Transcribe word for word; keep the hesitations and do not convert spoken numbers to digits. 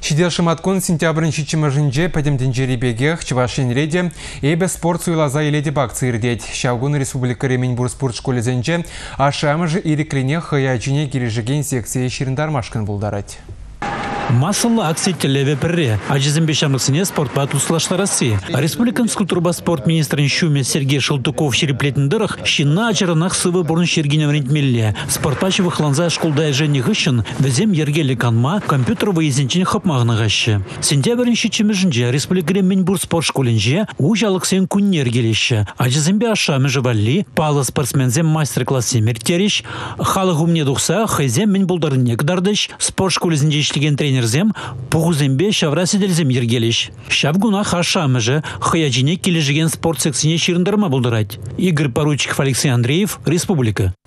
Шидел шыматкун сентябрын шичимажынже пәдемден бегех Чувашин реде эбе спорт суйлаза еледе бак цирдет. Шавгун республика Ремень спорт школезенже ашамыжы ириклине хаяджине кирежеген секция шириндармашкан булдарать. Масылы акция телеве перре. Ажизм бешамлыксыне спортпа туслашла России. Республикан скульптурба спорт министрин Шуме Сергей Шелтуков шереплетіндірых шина ачарынақ сывы бұрын шергенем рентмелле. Спортпачы выхланза школда жені ғышын візем ергелі канма компьютер выезінчен хапмағына ғашы. Сентябрін шичіміжінже республика Ремень спорт школенже ужалықсен күнне ергелеші. Ажизмбе ашамы жывалли, палы спортсмензем мастер-класс семертереш, халық умне дұқса хайзем мен бұлдарын дардыш, спорт школезінде ішлеген тренер Зем пугузембе шавра сиделзем ергелеш. Шавгуна хашамыжы хаяджине кележеген спорт секцияне шириндарма булдырать. Игорь Поручиков, Алексей Андреев, Республика.